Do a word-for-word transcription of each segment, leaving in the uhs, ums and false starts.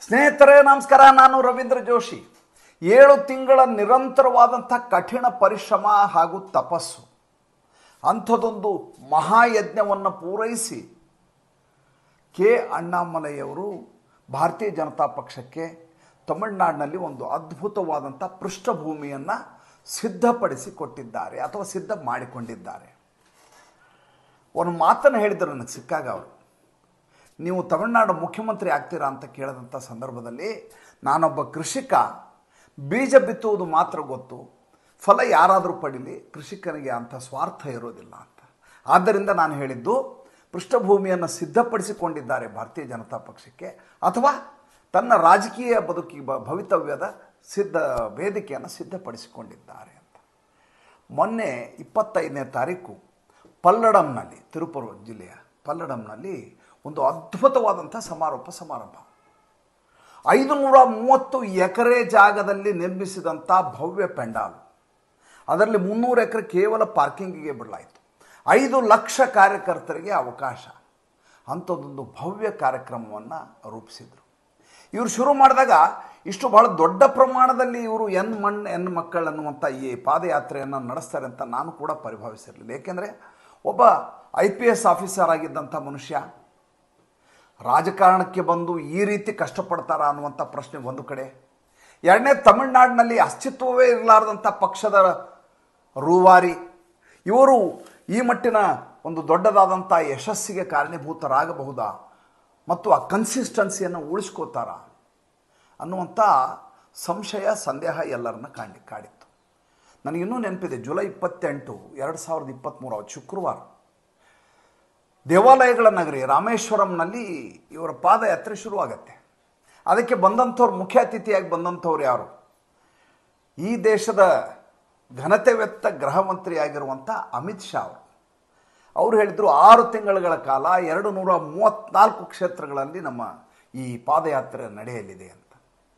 ಸ್ನೇಹಿತರೆ ನಮಸ್ಕಾರ, ನಾನು ರವೀಂದ್ರ ಜೋಶಿ. ಏಳು ತಿಂಗಳ ನಿರಂತರವಾದಂಥ ಕಠಿಣ ಪರಿಶ್ರಮ ಹಾಗೂ ತಪಸ್ಸು, ಅಂಥದ್ದೊಂದು ಮಹಾಯಜ್ಞವನ್ನು ಪೂರೈಸಿ ಕೆ ಅಣ್ಣಾಮಲೈಯವರು ಭಾರತೀಯ ಜನತಾ ಪಕ್ಷಕ್ಕೆ ತಮಿಳುನಾಡಿನಲ್ಲಿ ಒಂದು ಅದ್ಭುತವಾದಂಥ ಪೃಷ್ಠಭೂಮಿಯನ್ನು ಸಿದ್ಧಪಡಿಸಿ ಕೊಟ್ಟಿದ್ದಾರೆ ಅಥವಾ ಸಿದ್ಧ ಮಾಡಿಕೊಂಡಿದ್ದಾರೆ. ಒಂದು ಮಾತನ್ನು ಹೇಳಿದರು ನನಗೆ ಸಿಕ್ಕಾಗ ಅವರು, ನೀವು ತಮಿಳುನಾಡು ಮುಖ್ಯಮಂತ್ರಿ ಆಗ್ತೀರಾ ಅಂತ ಕೇಳಿದಂಥ ಸಂದರ್ಭದಲ್ಲಿ ನಾನೊಬ್ಬ ಕೃಷಿಕ, ಬೀಜ ಬಿತ್ತುವುದು ಮಾತ್ರ ಗೊತ್ತು, ಫಲ ಯಾರಾದರೂ ಪಡೀಲಿ, ಕೃಷಿಕನಿಗೆ ಅಂಥ ಸ್ವಾರ್ಥ ಇರೋದಿಲ್ಲ ಅಂತ. ಆದ್ದರಿಂದ ನಾನು ಹೇಳಿದ್ದು, ಪೃಷ್ಠಭೂಮಿಯನ್ನು ಸಿದ್ಧಪಡಿಸಿಕೊಂಡಿದ್ದಾರೆ ಭಾರತೀಯ ಜನತಾ ಪಕ್ಷಕ್ಕೆ ಅಥವಾ ತನ್ನ ರಾಜಕೀಯ ಬದುಕಿ ಭವಿತವ್ಯದ ಸಿದ್ಧ ವೇದಿಕೆಯನ್ನು ಸಿದ್ಧಪಡಿಸಿಕೊಂಡಿದ್ದಾರೆ ಅಂತ. ಮೊನ್ನೆ ಇಪ್ಪತ್ತೈದನೇ ತಾರೀಕು ಪಲ್ಲಡಂನಲ್ಲಿ, ತಿರುಪುರ ಜಿಲ್ಲೆಯ ಪಲ್ಲಡಂನಲ್ಲಿ ಒಂದು ಅದ್ಭುತವಾದಂಥ ಸಮಾರೋಪ ಸಮಾರಂಭ. ಐದು ನೂರ ಮೂವತ್ತು ಎಕರೆ ಜಾಗದಲ್ಲಿ ನಿರ್ಮಿಸಿದಂಥ ಭವ್ಯ ಪೆಂಡಾಲು, ಅದರಲ್ಲಿ ಮುನ್ನೂರು ಎಕರೆ ಕೇವಲ ಪಾರ್ಕಿಂಗಿಗೆ ಬಿಡಲಾಯಿತು. ಐದು ಲಕ್ಷ ಕಾರ್ಯಕರ್ತರಿಗೆ ಅವಕಾಶ, ಅಂಥದ್ದೊಂದು ಭವ್ಯ ಕಾರ್ಯಕ್ರಮವನ್ನು ರೂಪಿಸಿದರು. ಇವರು ಶುರು ಮಾಡಿದಾಗ ಇಷ್ಟು ಬಹಳ ದೊಡ್ಡ ಪ್ರಮಾಣದಲ್ಲಿ ಇವರು ಎನ್ ಮಣ್ ಎನ್ ಮಕ್ಕಳು ಅನ್ನುವಂಥ ಈ ಪಾದಯಾತ್ರೆಯನ್ನು ನಡೆಸ್ತಾರೆ ಅಂತ ನಾನು ಕೂಡ ಪರಿಭಾವಿಸಿರಲಿಲ್ಲ. ಏಕೆಂದರೆ ಒಬ್ಬ ಐ ಪಿ ಎಸ್ ಆಫೀಸರ್ ಆಗಿದ್ದಂಥ ಮನುಷ್ಯ ರಾಜಕಾರಣಕ್ಕೆ ಬಂದು ಈ ರೀತಿ ಕಷ್ಟಪಡ್ತಾರ ಅನ್ನುವಂಥ ಪ್ರಶ್ನೆ ಒಂದು ಕಡೆ. ಎರಡನೇ, ತಮಿಳುನಾಡಿನಲ್ಲಿ ಅಸ್ತಿತ್ವವೇ ಇರಲಾರ್ದಂಥ ಪಕ್ಷದ ರೂವಾರಿ ಇವರು ಈ ಮಟ್ಟಿನ ಒಂದು ದೊಡ್ಡದಾದಂಥ ಯಶಸ್ಸಿಗೆ ಕಾರಣೀಭೂತರಾಗಬಹುದಾ ಮತ್ತು ಆ ಕನ್ಸಿಸ್ಟೆನ್ಸಿಯನ್ನು ಉಳಿಸ್ಕೋತಾರ ಅನ್ನುವಂಥ ಸಂಶಯ, ಸಂದೇಹ ಎಲ್ಲರನ್ನ ಕಾಣಿ ಕಾಡಿತ್ತು. ನನಗಿನ್ನೂ ನೆನಪಿದೆ, ಜುಲೈ ಇಪ್ಪತ್ತೆಂಟು ಎರಡು ಸಾವಿರದ ಇಪ್ಪತ್ತ್ಮೂರು ಅವತ್ತು ಶುಕ್ರವಾರ ದೇವಾಲಯಗಳ ನಗರಿ ರಾಮೇಶ್ವರಂನಲ್ಲಿ ಇವರ ಪಾದಯಾತ್ರೆ ಶುರುವಾಗತ್ತೆ. ಅದಕ್ಕೆ ಬಂದಂಥವ್ರು, ಮುಖ್ಯ ಅತಿಥಿಯಾಗಿ ಬಂದಂಥವ್ರು ಯಾರು? ಈ ದೇಶದ ಘನತೆವೆತ್ತ ಗೃಹ ಮಂತ್ರಿಯಾಗಿರುವಂಥ ಅಮಿತ್ ಶಾ ಅವರು. ಅವರು ಹೇಳಿದರು, ಆರು ತಿಂಗಳುಗಳ ಕಾಲ ಎರಡು ನೂರ ಮೂವತ್ತ್ನಾಲ್ಕು ಕ್ಷೇತ್ರಗಳಲ್ಲಿ ನಮ್ಮ ಈ ಪಾದಯಾತ್ರೆ ನಡೆಯಲಿದೆ ಅಂತ.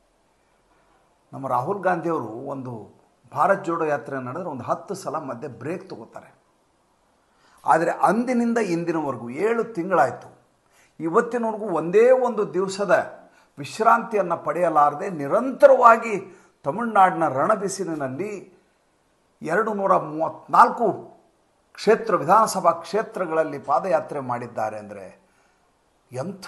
ನಮ್ಮ ರಾಹುಲ್ ಗಾಂಧಿಯವರು ಒಂದು ಭಾರತ್ ಜೋಡೋ ಯಾತ್ರೆ ನಡೆದ್ರೆ ಒಂದು ಹತ್ತು ಸಲ ಮಧ್ಯೆ ಬ್ರೇಕ್ ತಗೋತಾರೆ. ಆದರೆ ಅಂದಿನಿಂದ ಇಂದಿನವರೆಗೂ ಏಳು ತಿಂಗಳಾಯಿತು, ಇವತ್ತಿನವರೆಗೂ ಒಂದೇ ಒಂದು ದಿವಸದ ವಿಶ್ರಾಂತಿಯನ್ನು ಪಡೆಯಲಾರದೆ ನಿರಂತರವಾಗಿ ತಮಿಳುನಾಡಿನ ರಣಬಿಸಿಲಿನಲ್ಲಿ ಎರಡು ನೂರ ಮೂವತ್ತ್ನಾಲ್ಕು ಕ್ಷೇತ್ರ ವಿಧಾನಸಭಾ ಕ್ಷೇತ್ರಗಳಲ್ಲಿ ಪಾದಯಾತ್ರೆ ಮಾಡಿದ್ದಾರೆ. ಅಂದರೆ ಎಂಥ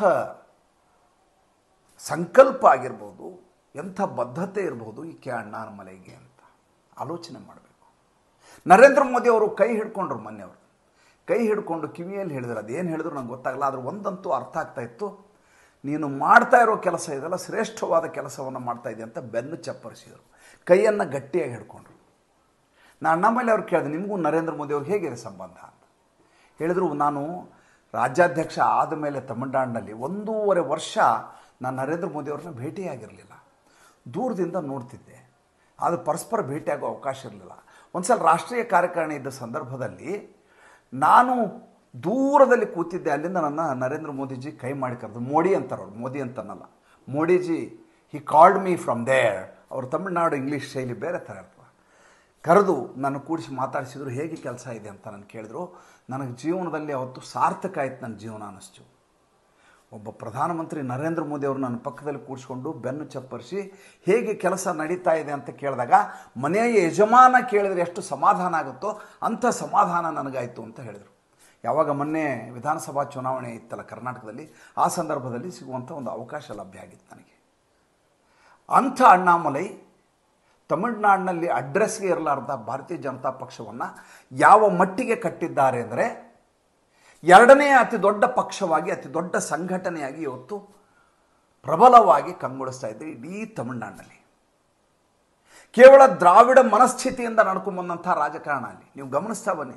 ಸಂಕಲ್ಪ ಆಗಿರ್ಬೋದು, ಎಂಥ ಬದ್ಧತೆ ಇರ್ಬೋದು ಈ ಕೆ ಅಣ್ಣಾಮಲೈಗೆ ಅಂತ ಆಲೋಚನೆ ಮಾಡಬೇಕು. ನರೇಂದ್ರ ಮೋದಿ ಅವರು ಕೈ ಹಿಡ್ಕೊಂಡ್ರು, ಮೊನ್ನೆಯವರು ಕೈ ಹಿಡ್ಕೊಂಡು ಕಿವಿಯಲ್ಲಿ ಹೇಳಿದ್ರು. ಅದೇನು ಹೇಳಿದ್ರು ನಂಗೆ ಗೊತ್ತಾಗಲ್ಲ, ಆದರೆ ಒಂದಂತೂ ಅರ್ಥ ಆಗ್ತಾ ಇತ್ತು, ನೀನು ಮಾಡ್ತಾ ಇರೋ ಕೆಲಸ ಇದೆಲ್ಲ ಶ್ರೇಷ್ಠವಾದ ಕೆಲಸವನ್ನು ಮಾಡ್ತಾ ಇದೆ ಅಂತ ಬೆನ್ನು ಚಪ್ಪರಿಸಿದರು, ಕೈಯನ್ನು ಗಟ್ಟಿಯಾಗಿ ಹಿಡ್ಕೊಂಡ್ರು. ನಾನು ಅಣ್ಣಾಮಲೈ ಅವ್ರು ಕೇಳಿದೆ, ನಿಮಗೂ ನರೇಂದ್ರ ಮೋದಿ ಅವ್ರಿಗೆ ಹೇಗಿದೆ ಸಂಬಂಧ ಅಂತ. ಹೇಳಿದರು, ನಾನು ರಾಜ್ಯಾಧ್ಯಕ್ಷ ಆದ ಮೇಲೆ ತಮಿಳುನಾಡಿನಲ್ಲಿ ಒಂದೂವರೆ ವರ್ಷ ನಾನು ನರೇಂದ್ರ ಮೋದಿ ಅವ್ರನ್ನ ಭೇಟಿಯಾಗಿರಲಿಲ್ಲ, ದೂರದಿಂದ ನೋಡ್ತಿದ್ದೆ, ಆದರೆ ಪರಸ್ಪರ ಭೇಟಿಯಾಗೋ ಅವಕಾಶ ಇರಲಿಲ್ಲ. ಒಂದು ಸಲ ರಾಷ್ಟ್ರೀಯ ಕಾರ್ಯಕಾರಿಣಿ ಇದ್ದ ಸಂದರ್ಭದಲ್ಲಿ ನಾನು ದೂರದಲ್ಲಿ ಕೂತಿದ್ದೆ, ಅಲ್ಲಿಂದ ನನ್ನ ನರೇಂದ್ರ ಮೋದಿಜಿ ಕೈ ಮಾಡಿ ಕರೆದು, ಮೋಡಿ ಅಂತಾರೆ ಅವ್ರು, ಮೋದಿ ಅಂತನಲ್ಲ, Modiji he called me from there. ಅವರು ತಮಿಳುನಾಡು ಇಂಗ್ಲೀಷ್ ಶೈಲಿ ಬೇರೆ ಥರ ಇರ್ತದೆ. ಕರೆದು ನನ್ನ ಕೂಡಿಸಿ ಮಾತಾಡಿಸಿದ್ರು, ಹೇಗೆ ಕೆಲಸ ಇದೆ ಅಂತ ನಾನು ಕೇಳಿದ್ರು. ನನಗೆ ಜೀವನದಲ್ಲಿ ಅವತ್ತು ಸಾರ್ಥಕ ಆಯ್ತು ನನ್ನ ಜೀವನ ಅನ್ನಿಸ್ತು. ಒಬ್ಬ ಪ್ರಧಾನಮಂತ್ರಿ ನರೇಂದ್ರ ಮೋದಿ ಅವರು ನನ್ನ ಪಕ್ಕದಲ್ಲಿ ಕೂಡಿಸ್ಕೊಂಡು ಬೆನ್ನು ಚಪ್ಪರಿಸಿ ಹೇಗೆ ಕೆಲಸ ನಡೀತಾ ಇದೆ ಅಂತ ಕೇಳಿದಾಗ ಮನೆಯ ಯಜಮಾನ ಕೇಳಿದರೆ ಎಷ್ಟು ಸಮಾಧಾನ ಆಗುತ್ತೋ ಅಂಥ ಸಮಾಧಾನ ನನಗಾಯಿತು ಅಂತ ಹೇಳಿದರು. ಯಾವಾಗ ಮೊನ್ನೆ ವಿಧಾನಸಭಾ ಚುನಾವಣೆ ಇತ್ತಲ್ಲ ಕರ್ನಾಟಕದಲ್ಲಿ, ಆ ಸಂದರ್ಭದಲ್ಲಿ ಸಿಗುವಂಥ ಒಂದು ಅವಕಾಶ ಲಭ್ಯ ಆಗಿತ್ತು ನನಗೆ. ಅಂಥ ಅಣ್ಣಾಮಲೈ ತಮಿಳುನಾಡಿನಲ್ಲಿ ಅಡ್ರೆಸ್ಗೆ ಇರಲಾರ್ದ ಭಾರತೀಯ ಜನತಾ ಪಕ್ಷವನ್ನು ಯಾವ ಮಟ್ಟಿಗೆ ಕಟ್ಟಿದ್ದಾರೆ ಅಂದರೆ, ಎರಡನೇ ಅತಿ ದೊಡ್ಡ ಪಕ್ಷವಾಗಿ, ಅತಿ ದೊಡ್ಡ ಸಂಘಟನೆಯಾಗಿ ಇವತ್ತು ಪ್ರಬಲವಾಗಿ ಕಂಗೊಳಿಸ್ತಾ ಇದೆ ಇಡೀ ತಮಿಳುನಾಡಿನಲ್ಲಿ. ಕೇವಲ ದ್ರಾವಿಡ ಮನಸ್ಥಿತಿಯಿಂದ ನಡ್ಕೊಂಡ್ಬಂದಂಥ ರಾಜಕಾರಣ ಅಲ್ಲಿ ನೀವು ಗಮನಿಸ್ತಾ ಬನ್ನಿ.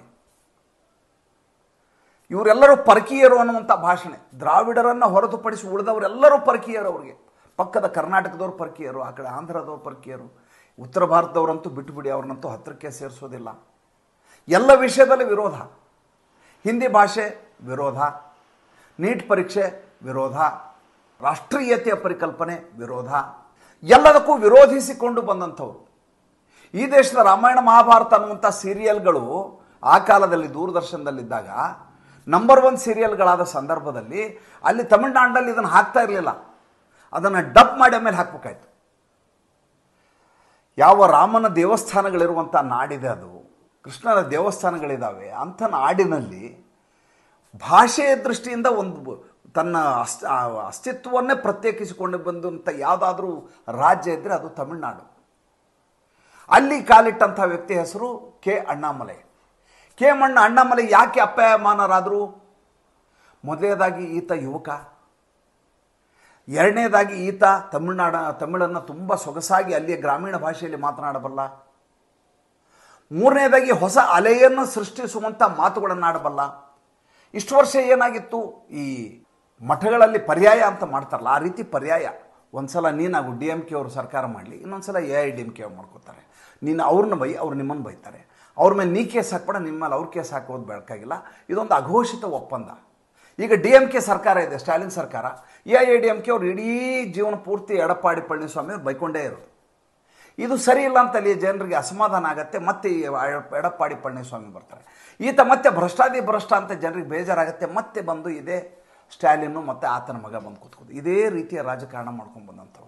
ಇವರೆಲ್ಲರೂ ಪರಕೀಯರು ಅನ್ನುವಂಥ ಭಾಷಣೆ, ದ್ರಾವಿಡರನ್ನು ಹೊರತುಪಡಿಸಿ ಉಳಿದವರೆಲ್ಲರೂ ಪರಕೀಯರು. ಅವ್ರಿಗೆ ಪಕ್ಕದ ಕರ್ನಾಟಕದವ್ರು ಪರಕೀಯರು, ಆ ಕಡೆ ಆಂಧ್ರದವ್ರು ಪರಕೀಯರು, ಉತ್ತರ ಭಾರತದವರಂತೂ ಬಿಟ್ಟುಬಿಡಿ, ಅವ್ರನ್ನಂತೂ ಹತ್ತಿರಕ್ಕೆ ಸೇರಿಸೋದಿಲ್ಲ. ಎಲ್ಲ ವಿಷಯದಲ್ಲಿ ವಿರೋಧ. ಹಿಂದಿ ಭಾಷೆ ವಿರೋಧ, ನೀಟ್ ಪರೀಕ್ಷೆ ವಿರೋಧ, ರಾಷ್ಟ್ರೀಯತೆಯ ಪರಿಕಲ್ಪನೆ ವಿರೋಧ, ಎಲ್ಲದಕ್ಕೂ ವಿರೋಧಿಸಿಕೊಂಡು ಬಂದಂಥವ್ರು. ಈ ದೇಶದ ರಾಮಾಯಣ ಮಹಾಭಾರತ ಅನ್ನುವಂಥ ಸೀರಿಯಲ್ಗಳು ಆ ಕಾಲದಲ್ಲಿ ದೂರದರ್ಶನದಲ್ಲಿದ್ದಾಗ ನಂಬರ್ ಒನ್ ಸೀರಿಯಲ್ಗಳಾದ ಸಂದರ್ಭದಲ್ಲಿ ಅಲ್ಲಿ ತಮಿಳುನಾಡಿನಲ್ಲಿ ಇದನ್ನು ಹಾಕ್ತಾ ಇರಲಿಲ್ಲ. ಅದನ್ನು ಡಬ್ ಮಾಡಿ ಆಮೇಲೆ ಹಾಕಬೇಕಾಯ್ತು. ಯಾವ ರಾಮನ ದೇವಸ್ಥಾನಗಳಿರುವಂಥ ನಾಡಿದೆ, ಅದು ಕೃಷ್ಣನ ದೇವಸ್ಥಾನಗಳಿದ್ದಾವೆ, ಅಂಥ ನಾಡಿನಲ್ಲಿ ಭಾಷೆಯ ದೃಷ್ಟಿಯಿಂದ ಒಂದು ತನ್ನ ಅಸ್ ಅಸ್ತಿತ್ವವನ್ನೇ ಪ್ರತ್ಯೇಕಿಸಿಕೊಂಡು ಬಂದಂಥ ಯಾವುದಾದ್ರೂ ರಾಜ್ಯ ಇದ್ದರೆ ಅದು ತಮಿಳುನಾಡು. ಅಲ್ಲಿ ಕಾಲಿಟ್ಟಂಥ ವ್ಯಕ್ತಿ ಹೆಸರು ಕೆ ಅಣ್ಣಾಮಲೈ. ಕೆ ಮಣ್ಣ ಅಣ್ಣಾಮಲೈ ಯಾಕೆ ಅಪ್ಯಾಯಮಾನರಾದರು? ಮೊದಲನೇದಾಗಿ ಈತ ಯುವಕ, ಎರಡನೇದಾಗಿ ಈತ ತಮಿಳುನಾಡ ತಮಿಳನ್ನು ತುಂಬ ಸೊಗಸಾಗಿ ಅಲ್ಲಿಯ ಗ್ರಾಮೀಣ ಭಾಷೆಯಲ್ಲಿ ಮಾತನಾಡಬಲ್ಲ, ಮೂರನೇದಾಗಿ ಹೊಸ ಅಲೆಯನ್ನು ಸೃಷ್ಟಿಸುವಂಥ ಮಾತುಗಳನ್ನಾಡಬಲ್ಲ. ಇಷ್ಟು ವರ್ಷ ಏನಾಗಿತ್ತು, ಈ ಮಠಗಳಲ್ಲಿ ಪರ್ಯಾಯ ಅಂತ ಮಾಡ್ತಾರಲ್ಲ, ಆ ರೀತಿ ಪರ್ಯಾಯ. ಒಂದು ಸಲ ನೀನಾಗು ಡಿ ಎಮ್ ಕೆ ಅವರು ಸರ್ಕಾರ ಮಾಡಲಿ, ಇನ್ನೊಂದು ಸಲ A I D M K ಅವ್ರು ಮಾಡ್ಕೋತಾರೆ. ನೀನು ಅವ್ರನ್ನ ಬೈ, ಅವ್ರು ನಿಮ್ಮನ್ನು ಬೈತಾರೆ. ಅವ್ರ ಮೇಲೆ ನೀ ಕೇಸ್ ಹಾಕ್ಬೇಡ, ನಿಮ್ಮ ಮೇಲೆ ಅವ್ರ ಕೇಸ್ ಹಾಕೋದು ಬೇಕಾಗಿಲ್ಲ. ಇದೊಂದು ಅಘೋಷಿತ ಒಪ್ಪಂದ. ಈಗ ಡಿ ಎಮ್ ಕೆ ಸರ್ಕಾರ ಇದೆ, ಸ್ಟಾಲಿನ್ ಸರ್ಕಾರ. A I D M K ಅವರು ಇಡೀ ಜೀವನ ಪೂರ್ತಿ ಎಡಪ್ಪಾಡಿ ಪಳನಿಸ್ವಾಮಿ ಅವ್ರು ಬೈಕೊಂಡೇ ಇರೋದು. ಇದು ಸರಿ ಇಲ್ಲ ಅಂತ ಅಲ್ಲಿ ಜನರಿಗೆ ಅಸಮಾಧಾನ ಆಗುತ್ತೆ. ಮತ್ತೆ ಎಡಪ್ಪಾಡಿ ಪಳನಿಸ್ವಾಮಿ ಬರ್ತಾರೆ. ಈತ ಮತ್ತೆ ಭ್ರಷ್ಟಾದಿ ಭ್ರಷ್ಟ ಅಂತ ಜನರಿಗೆ ಬೇಜಾರಾಗುತ್ತೆ. ಮತ್ತೆ ಬಂದು ಇದೇ ಸ್ಟಾಲಿನ್ನು ಮತ್ತು ಆತನ ಮಗ ಬಂದು ಕೂತ್ಕೋದು. ಇದೇ ರೀತಿಯ ರಾಜಕಾರಣ ಮಾಡ್ಕೊಂಡು ಬಂದಂಥವ್ರು.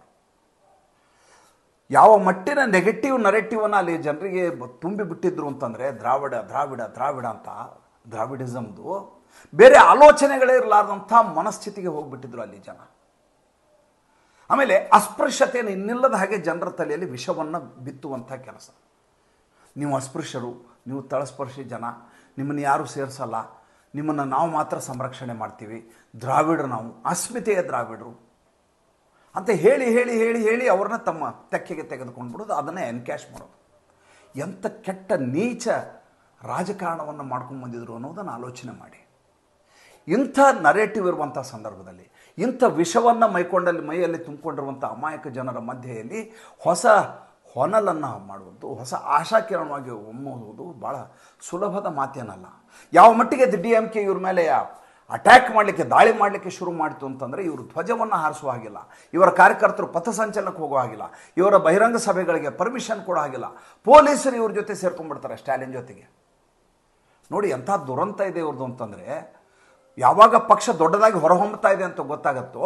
ಯಾವ ಮಟ್ಟಿನ ನೆಗೆಟಿವ್ ನರೇಟಿವನ್ನು ಅಲ್ಲಿ ಜನರಿಗೆ ತುಂಬಿ ಬಿಟ್ಟಿದ್ರು ಅಂತಂದರೆ, ದ್ರಾವಿಡ ದ್ರಾವಿಡ ದ್ರಾವಿಡ ಅಂತ ದ್ರಾವಿಡಿಸಮ್ದು ಬೇರೆ ಆಲೋಚನೆಗಳೇ ಇರಲಾರ್ದಂಥ ಮನಸ್ಥಿತಿಗೆ ಹೋಗಿಬಿಟ್ಟಿದ್ರು ಅಲ್ಲಿ ಜನ. ಆಮೇಲೆ ಅಸ್ಪೃಶ್ಯತೆಯನ್ನು ಇನ್ನಿಲ್ಲದ ಹಾಗೆ ಜನರ ತಲೆಯಲ್ಲಿ ವಿಷವನ್ನು ಬಿತ್ತುವಂಥ ಕೆಲಸ. ನೀವು ಅಸ್ಪೃಶ್ಯರು, ನೀವು ತಳಸ್ಪರ್ಶಿ ಜನ, ನಿಮ್ಮನ್ನು ಯಾರೂ ಸೇರಿಸಲ್ಲ, ನಿಮ್ಮನ್ನು ನಾವು ಮಾತ್ರ ಸಂರಕ್ಷಣೆ ಮಾಡ್ತೀವಿ, ದ್ರಾವಿಡರು ನಾವು, ಅಸ್ಮಿತೆಯ ದ್ರಾವಿಡರು ಅಂತ ಹೇಳಿ ಹೇಳಿ ಹೇಳಿ ಹೇಳಿ ಅವ್ರನ್ನ ತಮ್ಮ ತೆಕ್ಕೆಗೆ ತೆಗೆದುಕೊಂಡು ಬಿಡೋದು, ಅದನ್ನೇ ಎನ್ಕ್ಯಾಶ್ ಮಾಡೋದು. ಎಂಥ ಕೆಟ್ಟ ನೀಚ ರಾಜಕಾರಣವನ್ನು ಮಾಡ್ಕೊಂಡು ಬಂದಿದ್ರು ಅನ್ನೋದನ್ನು ಆಲೋಚನೆ ಮಾಡಿ. ಇಂಥ ನರೇಟಿವ್ ಇರುವಂಥ ಸಂದರ್ಭದಲ್ಲಿ, ಇಂಥ ವಿಷವನ್ನು ಮೈಕೊಂಡಲ್ಲಿ ಮೈಯಲ್ಲಿ ತುಂಬಿಕೊಂಡಿರುವಂಥ ಅಮಾಯಕ ಜನರ ಮಧ್ಯೆಯಲ್ಲಿ ಹೊಸ ಹೊನಲನ್ನು ಮಾಡುವುದು, ಹೊಸ ಆಶಾಕಿರಣವಾಗಿ ಒಮ್ಮುವುದು ಭಾಳ ಸುಲಭದ ಮಾತೇನಲ್ಲ. ಯಾವ ಮಟ್ಟಿಗೆ ಡಿ ಎಮ್ ಕೆ ಇವ್ರ ಮೇಲೆ ಅಟ್ಯಾಕ್ ಮಾಡಲಿಕ್ಕೆ, ದಾಳಿ ಮಾಡಲಿಕ್ಕೆ ಶುರು ಮಾಡಿತು ಅಂತಂದರೆ, ಇವರು ಧ್ವಜವನ್ನು ಹಾರಿಸುವ ಹಾಗಿಲ್ಲ, ಇವರ ಕಾರ್ಯಕರ್ತರು ಪಥಸಂಚಲನಕ್ಕೆ ಹೋಗೋ ಹಾಗಿಲ್ಲ, ಇವರ ಬಹಿರಂಗ ಸಭೆಗಳಿಗೆ ಪರ್ಮಿಷನ್ ಕೊಡೋ ಹಾಗಿಲ್ಲ. ಪೊಲೀಸರು ಇವ್ರ ಜೊತೆ ಸೇರ್ಕೊಂಡ್ಬಿಡ್ತಾರೆ, ಸ್ಟಾಲಿನ್ ಜೊತೆಗೆ. ನೋಡಿ ಎಂಥ ದುರಂತ ಇದೆ ಇವ್ರದ್ದು ಅಂತಂದರೆ, ಯಾವಾಗ ಪಕ್ಷ ದೊಡ್ಡದಾಗಿ ಹೊರಹೊಮ್ಮುತ್ತಾ ಇದೆ ಅಂತ ಗೊತ್ತಾಗತ್ತೋ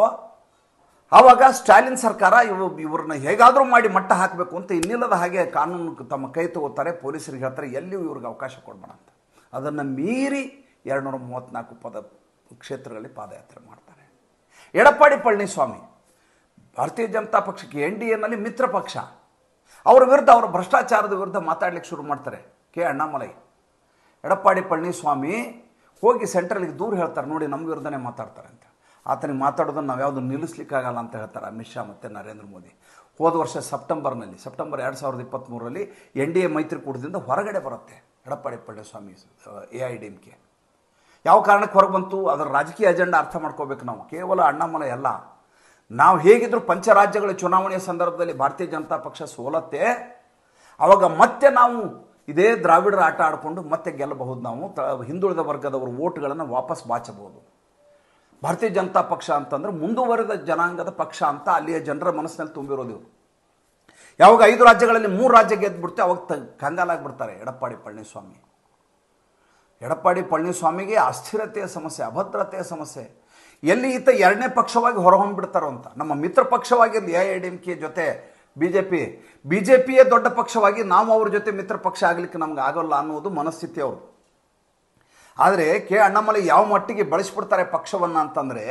ಆವಾಗ ಸ್ಟಾಲಿನ್ ಸರ್ಕಾರ ಇವು ಇವ್ರನ್ನ ಹೇಗಾದರೂ ಮಾಡಿ ಮಟ್ಟ ಹಾಕಬೇಕು ಅಂತ ಇನ್ನಿಲ್ಲದ ಹಾಗೆ ಕಾನೂನು ತಮ್ಮ ಕೈ ತಗೋತಾರೆ. ಪೊಲೀಸರಿಗೆ ಹೇಳ್ತಾರೆ ಎಲ್ಲಿಯೂ ಇವ್ರಿಗೆ ಅವಕಾಶ ಕೊಡಬೇಡ ಅಂತ. ಅದನ್ನು ಮೀರಿ ಎರಡುನೂರ ಮೂವತ್ತ್ನಾಲ್ಕು ಪದ ಕ್ಷೇತ್ರಗಳಲ್ಲಿ ಪಾದಯಾತ್ರೆ ಮಾಡ್ತಾರೆ. ಎಡಪ್ಪಾಡಿ ಪಳನಿಸ್ವಾಮಿ ಭಾರತೀಯ ಜನತಾ ಪಕ್ಷಕ್ಕೆ ಎನ್ ಡಿ ಎನಲ್ಲಿ ಮಿತ್ರ ಪಕ್ಷ, ಅವರ ವಿರುದ್ಧ, ಅವರ ಭ್ರಷ್ಟಾಚಾರದ ವಿರುದ್ಧ ಮಾತಾಡಲಿಕ್ಕೆ ಶುರು ಮಾಡ್ತಾರೆ ಕೆ ಅಣ್ಣಾಮಲೈ. ಎಡಪ್ಪಾಡಿ ಪಳನಿಸ್ವಾಮಿ ಹೋಗಿ ಸೆಂಟ್ರಲ್ಗೆ ದೂರ ಹೇಳ್ತಾರೆ, ನೋಡಿ ನಮ್ಮ ವಿರುದ್ಧನೇ ಮಾತಾಡ್ತಾರೆ ಅಂತ. ಆತನಿಗೆ ಮಾತಾಡೋದನ್ನು ನಾವು ಯಾವುದು ನಿಲ್ಲಿಸ್ಲಿಕ್ಕಾಗಲ್ಲ ಅಂತ ಹೇಳ್ತಾರೆ ಅಮಿತ್ ಶಾ ಮತ್ತು ನರೇಂದ್ರ ಮೋದಿ. ಹೋದ ವರ್ಷ ಸೆಪ್ಟೆಂಬರ್ನಲ್ಲಿ ಸೆಪ್ಟೆಂಬರ್ ಎರಡು ಸಾವಿರದ ಇಪ್ಪತ್ತ್ಮೂರರಲ್ಲಿ ಎನ್ ಡಿ ಎ ಮೈತ್ರಿಕೂಟದಿಂದ ಹೊರಗಡೆ ಬರುತ್ತೆ Edappadi Palaniswami A I D M K. ಯಾವ ಕಾರಣಕ್ಕೆ ಹೊರಗೆ ಬಂತು, ಅದರ ರಾಜಕೀಯ ಅಜೆಂಡಾ ಅರ್ಥ ಮಾಡ್ಕೋಬೇಕು ನಾವು. ಕೇವಲ ಅಣ್ಣಾಮಲೈ ಅಲ್ಲ, ನಾವು ಹೇಗಿದ್ದರೂ ಪಂಚರಾಜ್ಯಗಳ ಚುನಾವಣೆಯ ಸಂದರ್ಭದಲ್ಲಿ ಭಾರತೀಯ ಜನತಾ ಪಕ್ಷ ಸೋಲತ್ತೆ, ಆವಾಗ ಮತ್ತೆ ನಾವು ಇದೇ ದ್ರಾವಿಡರ ಆಟ ಆಡಿಕೊಂಡು ಮತ್ತೆ ಗೆಲ್ಲಬಹುದು. ನಾವು ತ ಹಿಂದುಳಿದ ವರ್ಗದವರ ಓಟ್ಗಳನ್ನು ವಾಪಸ್ ಬಾಚಬಹುದು. ಭಾರತೀಯ ಜನತಾ ಪಕ್ಷ ಅಂತಂದರೆ ಮುಂದುವರೆದ ಜನಾಂಗದ ಪಕ್ಷ ಅಂತ ಅಲ್ಲಿಯ ಜನರ ಮನಸ್ಸಿನಲ್ಲಿ ತುಂಬಿರೋದು. ಯಾವಾಗ ಐದು ರಾಜ್ಯಗಳಲ್ಲಿ ಮೂರು ರಾಜ್ಯ ಗೆದ್ದುಬಿಡ್ತೆ ಅವಾಗ ತ ಕಂಗಾಲಾಗ್ಬಿಡ್ತಾರೆ ಎಡಪ್ಪಾಡಿ ಪಳನಿಸ್ವಾಮಿ. ಎಡಪ್ಪಾಡಿ ಪಳನಿಸ್ವಾಮಿಗೆ ಅಸ್ಥಿರತೆಯ ಸಮಸ್ಯೆ, ಅಭದ್ರತೆಯ ಸಮಸ್ಯೆ. ಎಲ್ಲಿ ಈತ ಎರಡನೇ ಪಕ್ಷವಾಗಿ ಹೊರಹೊಮ್ಮಿಬಿಡ್ತಾರೋ ಅಂತ. ನಮ್ಮ ಮಿತ್ರ ಪಕ್ಷವಾಗಿದ್ದು A I D M K ಜೊತೆ B J P, B J ಪಿಯೇ ದೊಡ್ಡ ಪಕ್ಷವಾಗಿ ನಾವು ಅವ್ರ ಜೊತೆ ಮಿತ್ರ ಪಕ್ಷ ಆಗಲಿಕ್ಕೆ ನಮ್ಗೆ ಆಗೋಲ್ಲ ಅನ್ನೋದು ಮನಸ್ಥಿತಿ ಅವರು. ಆದರೆ ಕೆ ಅಣ್ಣಾಮಲೈ ಯಾವ ಮಟ್ಟಿಗೆ ಬಳಸಿಬಿಡ್ತಾರೆ ಪಕ್ಷವನ್ನು ಅಂತಂದರೆ,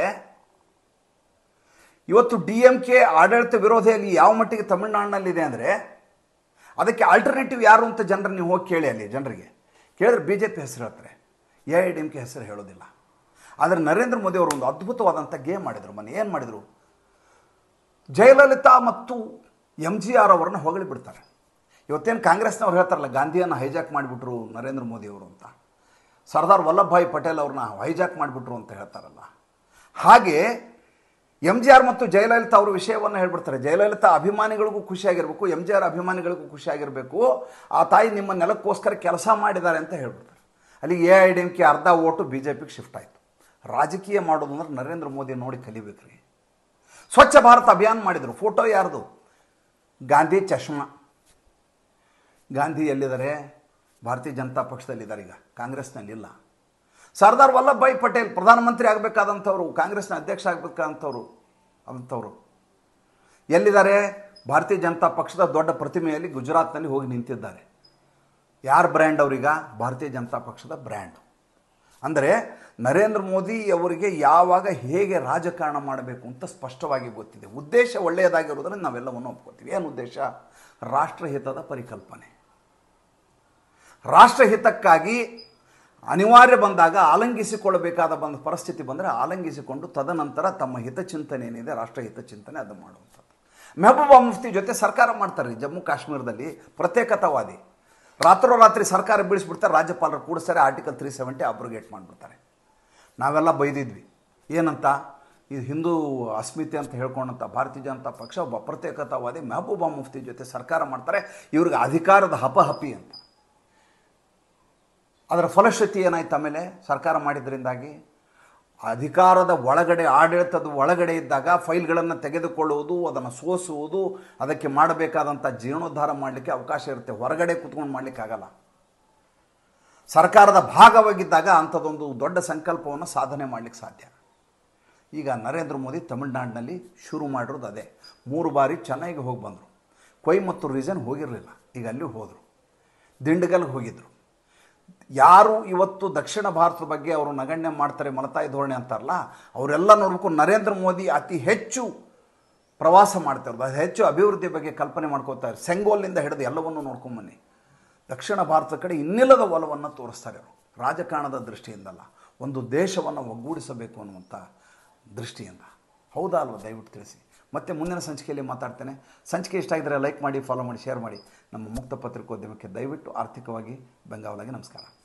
ಇವತ್ತು ಡಿ ಎಮ್ ಕೆ ಆಡಳಿತ ವಿರೋಧಿಯಲ್ಲಿ ಯಾವ ಮಟ್ಟಿಗೆ ತಮಿಳುನಾಡಿನಲ್ಲಿದೆ ಅಂದರೆ, ಅದಕ್ಕೆ ಆಲ್ಟರ್ನೇಟಿವ್ ಯಾರು ಅಂತ ಜನರನ್ನು ನೀವು ಹೋಗಿ ಕೇಳಿ. ಅಲ್ಲಿ ಜನರಿಗೆ ಕೇಳಿದ್ರೆ ಬಿ ಜೆ ಪಿ ಹೆಸರು ಹೇಳ್ತಾರೆ, A I D M K ಹೆಸರು ಹೇಳೋದಿಲ್ಲ. ಆದರೆ ನರೇಂದ್ರ ಮೋದಿ ಅವರು ಒಂದು ಅದ್ಭುತವಾದಂಥ ಗೇಮ್ ಮಾಡಿದರು. ಮನೆ ಏನು ಮಾಡಿದರು, ಜಯಲಲಿತಾ ಮತ್ತು ಎಮ್ ಜಿ ಆರ್ ಅವರನ್ನು ಹೊಗಳಿ ಬಿಡ್ತಾರೆ. ಇವತ್ತೇನು ಕಾಂಗ್ರೆಸ್ನವ್ರು ಹೇಳ್ತಾರಲ್ಲ, ಗಾಂಧಿಯನ್ನು ಹೈಜಾಕ್ ಮಾಡಿಬಿಟ್ರು ನರೇಂದ್ರ ಮೋದಿಯವರು ಅಂತ, ಸರ್ದಾರ್ ವಲ್ಲಭಭಾಯಿ ಪಟೇಲ್ ಅವ್ರನ್ನ ಹೈಜಾಕ್ ಮಾಡಿಬಿಟ್ರು ಅಂತ ಹೇಳ್ತಾರಲ್ಲ, ಹಾಗೆ ಎಮ್ ಜಿ ಆರ್ ಮತ್ತು ಜಯಲಲಿತಾ ಅವ್ರ ವಿಷಯವನ್ನು ಹೇಳ್ಬಿಡ್ತಾರೆ. ಜಯಲಲಿತಾ ಅಭಿಮಾನಿಗಳಿಗೂ ಖುಷಿಯಾಗಿರಬೇಕು, ಎಮ್ ಜಿ ಆರ್ ಅಭಿಮಾನಿಗಳಿಗೂ ಖುಷಿಯಾಗಿರಬೇಕು, ಆ ತಾಯಿ ನಿಮ್ಮ ನೆಲಕ್ಕೋಸ್ಕರ ಕೆಲಸ ಮಾಡಿದ್ದಾರೆ ಅಂತ ಹೇಳ್ಬಿಡ್ತಾರೆ. ಅಲ್ಲಿ A I D M K ಅರ್ಧ ಓಟು ಬಿ ಜೆ ಪಿಗೆ ಶಿಫ್ಟ್ ಆಯಿತು. ರಾಜಕೀಯ ಮಾಡೋದು ಅಂದ್ರೆ ನರೇಂದ್ರ ಮೋದಿ ನೋಡಿ ಕಲಿಬೇಕ್ರಿ. ಸ್ವಚ್ಛ ಭಾರತ ಅಭಿಯಾನ ಮಾಡಿದರು. ಫೋಟೋ ಯಾರ್ದು, ಗಾಂಧಿ ಚಶ್ಮಾ. ಗಾಂಧಿ ಎಲ್ಲಿದ್ದಾರೆ, ಭಾರತೀಯ ಜನತಾ ಪಕ್ಷದಲ್ಲಿದ್ದಾರೆ, ಈಗ ಕಾಂಗ್ರೆಸ್ನಲ್ಲಿಲ್ಲ. ಸರ್ದಾರ್ ವಲ್ಲಭಭಾಯಿ ಪಟೇಲ್ ಪ್ರಧಾನಮಂತ್ರಿ ಆಗಬೇಕಾದಂಥವ್ರು, ಕಾಂಗ್ರೆಸ್ನ ಅಧ್ಯಕ್ಷ ಆಗಬೇಕಾದಂಥವ್ರು ಅಂಥವ್ರು ಎಲ್ಲಿದ್ದಾರೆ? ಭಾರತೀಯ ಜನತಾ ಪಕ್ಷದ ದೊಡ್ಡ ಪ್ರತಿಮೆಯಲ್ಲಿ ಗುಜರಾತ್ನಲ್ಲಿ ಹೋಗಿ ನಿಂತಿದ್ದಾರೆ. ಯಾರ ಬ್ರ್ಯಾಂಡ್ ಅವರೀಗ? ಭಾರತೀಯ ಜನತಾ ಪಕ್ಷದ ಬ್ರ್ಯಾಂಡು. ಅಂದರೆ ನರೇಂದ್ರ ಮೋದಿ ಅವರಿಗೆ ಯಾವಾಗ ಹೇಗೆ ರಾಜಕಾರಣ ಮಾಡಬೇಕು ಅಂತ ಸ್ಪಷ್ಟವಾಗಿ ಗೊತ್ತಿದೆ. ಉದ್ದೇಶ ಒಳ್ಳೆಯದಾಗಿರೋದ್ರಿಂದ ನಾವೆಲ್ಲವನ್ನು ಒಪ್ಕೋತೀವಿ. ಏನು ಉದ್ದೇಶ? ರಾಷ್ಟ್ರಹಿತದ ಪರಿಕಲ್ಪನೆ. ರಾಷ್ಟ್ರಹಿತಕ್ಕಾಗಿ ಅನಿವಾರ್ಯ ಬಂದಾಗ ಆಲಂಗಿಸಿಕೊಳ್ಳಬೇಕಾದ ಬಂದ ಪರಿಸ್ಥಿತಿ ಬಂದರೆ ಆಲಂಗಿಸಿಕೊಂಡು ತದನಂತರ ತಮ್ಮ ಹಿತಚಿಂತನೆ ಏನಿದೆ, ರಾಷ್ಟ್ರಹಿತ ಚಿಂತನೆ ಅದು ಮಾಡುವಂಥದ್ದು. ಮೆಹಬೂಬಾ ಮುಫ್ತಿ ಜೊತೆ ಸರ್ಕಾರ ಮಾಡ್ತಾರೆ ಜಮ್ಮು ಕಾಶ್ಮೀರದಲ್ಲಿ, ಪ್ರತ್ಯೇಕತಾವಾದಿ. ರಾತ್ರೋರಾತ್ರಿ ಸರ್ಕಾರ ಬೀಳಿಸ್ಬಿಡ್ತಾರೆ, ರಾಜ್ಯಪಾಲರು ಕೂಡಿಸ್ತಾರೆ, ಆರ್ಟಿಕಲ್ ತ್ರೀ ಸೆವೆಂಟಿ ಅಬ್ರೋಗೇಟ್ ಮಾಡಿಬಿಡ್ತಾರೆ. ನಾವೆಲ್ಲ ಬೈದಿದ್ವಿ. ಏನಂತ? ಇದು ಹಿಂದೂ ಅಸ್ಮಿತೆ ಅಂತ ಹೇಳ್ಕೊಂಡಂಥ ಭಾರತೀಯ ಜನತಾ ಪಕ್ಷ ಒಬ್ಬ ಪ್ರತ್ಯೇಕತಾವಾದಿ ಮೆಹಬೂಬಾ ಮುಫ್ತಿ ಜೊತೆ ಸರ್ಕಾರ ಮಾಡ್ತಾರೆ, ಇವ್ರಿಗೆ ಅಧಿಕಾರದ ಹಪಹಪಿ ಅಂತ. ಅದರ ಫಲಶ್ರುತಿ ಏನಾಯ್ತು? ಆಮೇಲೆ ಸರ್ಕಾರ ಮಾಡಿದ್ರಿಂದಾಗಿ ಅಧಿಕಾರದ ಒಳಗಡೆ, ಆಡಳಿತದ ಒಳಗಡೆ ಇದ್ದಾಗ ಫೈಲ್ಗಳನ್ನು ತೆಗೆದುಕೊಳ್ಳುವುದು, ಅದನ್ನು ಸೋಸುವುದು, ಅದಕ್ಕೆ ಮಾಡಬೇಕಾದಂಥ ಜೀರ್ಣೋದ್ಧಾರ ಮಾಡಲಿಕ್ಕೆ ಅವಕಾಶ ಇರುತ್ತೆ. ಹೊರಗಡೆ ಕೂತ್ಕೊಂಡು ಮಾಡಲಿಕ್ಕಾಗಲ್ಲ. ಸರ್ಕಾರದ ಭಾಗವಾಗಿದ್ದಾಗ ಅಂಥದ್ದೊಂದು ದೊಡ್ಡ ಸಂಕಲ್ಪವನ್ನು ಸಾಧನೆ ಮಾಡಲಿಕ್ಕೆ ಸಾಧ್ಯ. ಈಗ ನರೇಂದ್ರ ಮೋದಿ ತಮಿಳುನಾಡಿನಲ್ಲಿ ಶುರು ಮಾಡಿರೋದು ಅದೇ. ಮೂರು ಬಾರಿ ಚೆನ್ನೈಗೆ ಹೋಗಿ ಬಂದರು. ಕೊಯಮತ್ತೂರು ರೀಜನ್ ಹೋಗಿರಲಿಲ್ಲ, ಈಗ ಅಲ್ಲಿ ಹೋದರು. ದಿಂಡಗಲ್ಗೆ ಹೋಗಿದ್ದರು. ಯಾರು ಇವತ್ತು ದಕ್ಷಿಣ ಭಾರತದ ಬಗ್ಗೆ ಅವರು ನಗಣ್ಯ ಮಾಡ್ತಾರೆ, ಮಲತಾಯಿ ಧೋರಣೆ ಅಂತಾರಲ್ಲ, ಅವರೆಲ್ಲ ನೋಡಬೇಕು. ನರೇಂದ್ರ ಮೋದಿ ಅತಿ ಹೆಚ್ಚು ಪ್ರವಾಸ ಮಾಡ್ತಿರೋದು, ಅದು ಹೆಚ್ಚು ಅಭಿವೃದ್ಧಿ ಬಗ್ಗೆ ಕಲ್ಪನೆ ಮಾಡ್ಕೋತಾರೆ. ಸೆಂಗೋಲ್ನಿಂದ ಹಿಡಿದು ಎಲ್ಲವನ್ನು ನೋಡ್ಕೊಂಬನ್ನಿ. ದಕ್ಷಿಣ ಭಾರತದ ಕಡೆ ಇನ್ನಿಲ್ಲದ ಒಲವನ್ನು ತೋರಿಸ್ತಾರೆ ಅವರು. ರಾಜಕಾರಣದ ದೃಷ್ಟಿಯಿಂದಲ್ಲ, ಒಂದು ದೇಶವನ್ನು ಒಗ್ಗೂಡಿಸಬೇಕು ಅನ್ನುವಂಥ ದೃಷ್ಟಿಯಿಂದ. ಹೌದಾ ಅಲ್ವಾ? ದಯವಿಟ್ಟು ತಿಳಿಸಿ. ಮತ್ತೆ ಮುಂದಿನ ಸಂಚಿಕೆಯಲ್ಲಿ ಮಾತಾಡ್ತೇನೆ. ಸಂಚಿಕೆ ಇಷ್ಟ ಆಗಿದ್ದರೆ ಲೈಕ್ ಮಾಡಿ, ಫಾಲೋ ಮಾಡಿ, ಶೇರ್ ಮಾಡಿ. ನಮ್ಮ ಮುಕ್ತ ಪತ್ರಿಕೋದ್ಯಮಕ್ಕೆ ದಯವಿಟ್ಟು ಆರ್ಥಿಕವಾಗಿ ಬೆಂಗಾವಲಾಗಿ ನಮಸ್ಕಾರ.